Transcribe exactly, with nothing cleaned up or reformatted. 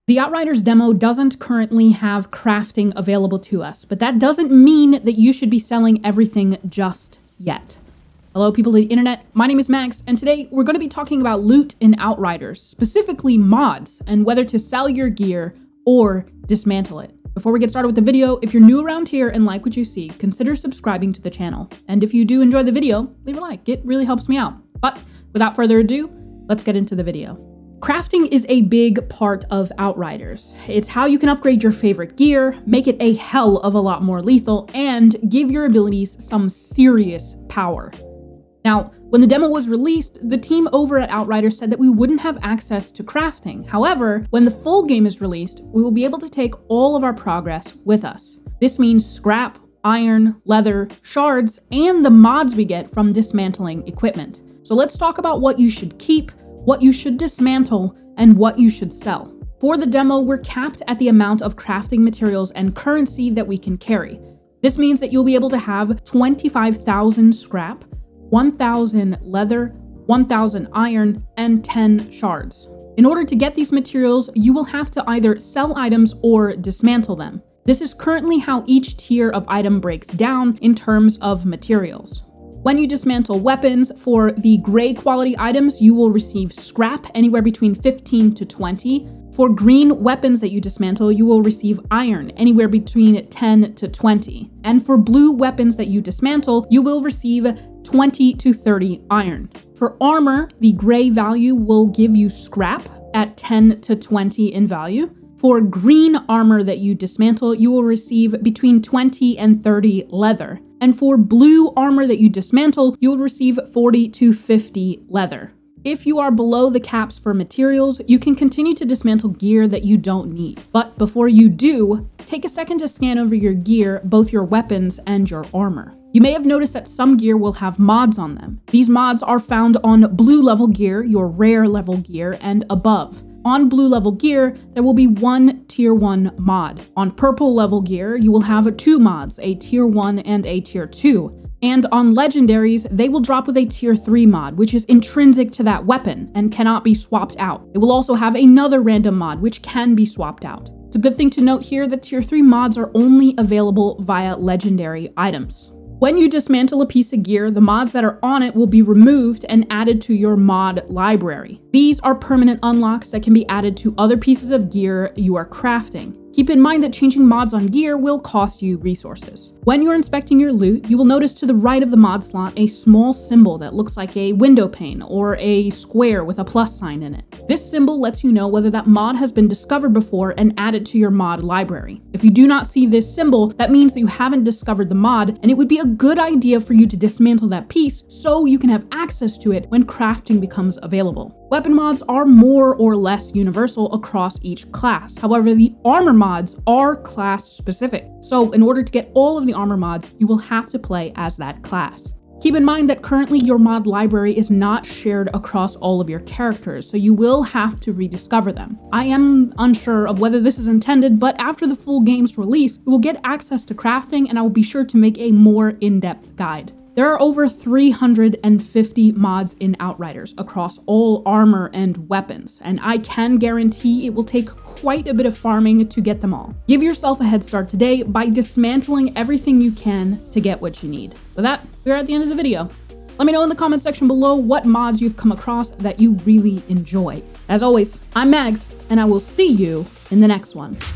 The Outriders demo doesn't currently have crafting available to us, but that doesn't mean that you should be selling everything just yet. Hello people of the internet, my name is Max, and today we're going to be talking about loot in Outriders, specifically mods, and whether to sell your gear or dismantle it. Before we get started with the video, if you're new around here and like what you see, consider subscribing to the channel. And if you do enjoy the video, leave a like, it really helps me out. But without further ado, let's get into the video. Crafting is a big part of Outriders. It's how you can upgrade your favorite gear, make it a hell of a lot more lethal, and give your abilities some serious power. Now, when the demo was released, the team over at Outriders said that we wouldn't have access to crafting. However, when the full game is released, we will be able to take all of our progress with us. This means scrap, iron, leather, shards, and the mods we get from dismantling equipment. So let's talk about what you should keep, what you should dismantle, and what you should sell. For the demo, we're capped at the amount of crafting materials and currency that we can carry. This means that you'll be able to have twenty-five thousand scrap, one thousand leather, one thousand iron, and ten shards. In order to get these materials, you will have to either sell items or dismantle them. This is currently how each tier of item breaks down in terms of materials. When you dismantle weapons, for the gray quality items, you will receive scrap anywhere between fifteen to twenty. For green weapons that you dismantle, you will receive iron anywhere between ten to twenty. And for blue weapons that you dismantle, you will receive twenty to thirty iron. For armor, the gray value will give you scrap at ten to twenty in value. For green armor that you dismantle, you will receive between twenty and thirty leather. And for blue armor that you dismantle, you will receive forty to fifty leather. If you are below the caps for materials, you can continue to dismantle gear that you don't need. But before you do, take a second to scan over your gear, both your weapons and your armor. You may have noticed that some gear will have mods on them. These mods are found on blue level gear, your rare level gear, and above. On blue level gear, there will be one tier one mod. On purple level gear, you will have two mods, a tier one and a tier two. And on legendaries, they will drop with a tier three mod, which is intrinsic to that weapon and cannot be swapped out. It will also have another random mod, which can be swapped out. It's a good thing to note here that tier three mods are only available via legendary items. When you dismantle a piece of gear, the mods that are on it will be removed and added to your mod library. These are permanent unlocks that can be added to other pieces of gear you are crafting. Keep in mind that changing mods on gear will cost you resources. When you're inspecting your loot, you will notice to the right of the mod slot a small symbol that looks like a window pane or a square with a plus sign in it. This symbol lets you know whether that mod has been discovered before and added to your mod library. If you do not see this symbol, that means that you haven't discovered the mod, and it would be a good idea for you to dismantle that piece so you can have access to it when crafting becomes available. Weapon mods are more or less universal across each class. However, the armor mods are class specific. So in order to get all of the armor mods, you will have to play as that class. Keep in mind that currently your mod library is not shared across all of your characters, so you will have to rediscover them. I am unsure of whether this is intended, but after the full game's release, you will get access to crafting, and I will be sure to make a more in-depth guide. There are over three hundred fifty mods in Outriders across all armor and weapons, and I can guarantee it will take quite a bit of farming to get them all. Give yourself a head start today by dismantling everything you can to get what you need. With that, we're at the end of the video. Let me know in the comment section below what mods you've come across that you really enjoy. As always, I'm Mags, and I will see you in the next one.